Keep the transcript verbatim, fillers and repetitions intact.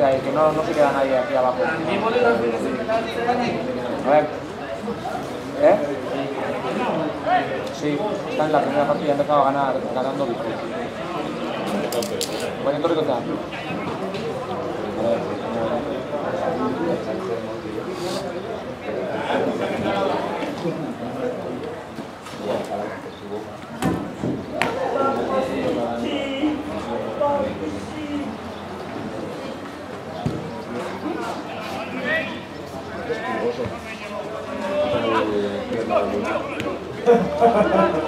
este ahí, que no, no se queda nadie aquí abajo. A ver. ¿Eh? Sí, está en la primera partida, ha empezado a ganar, ganando Vico. Poniendo ricotea. A ver. Ha ha ha ha.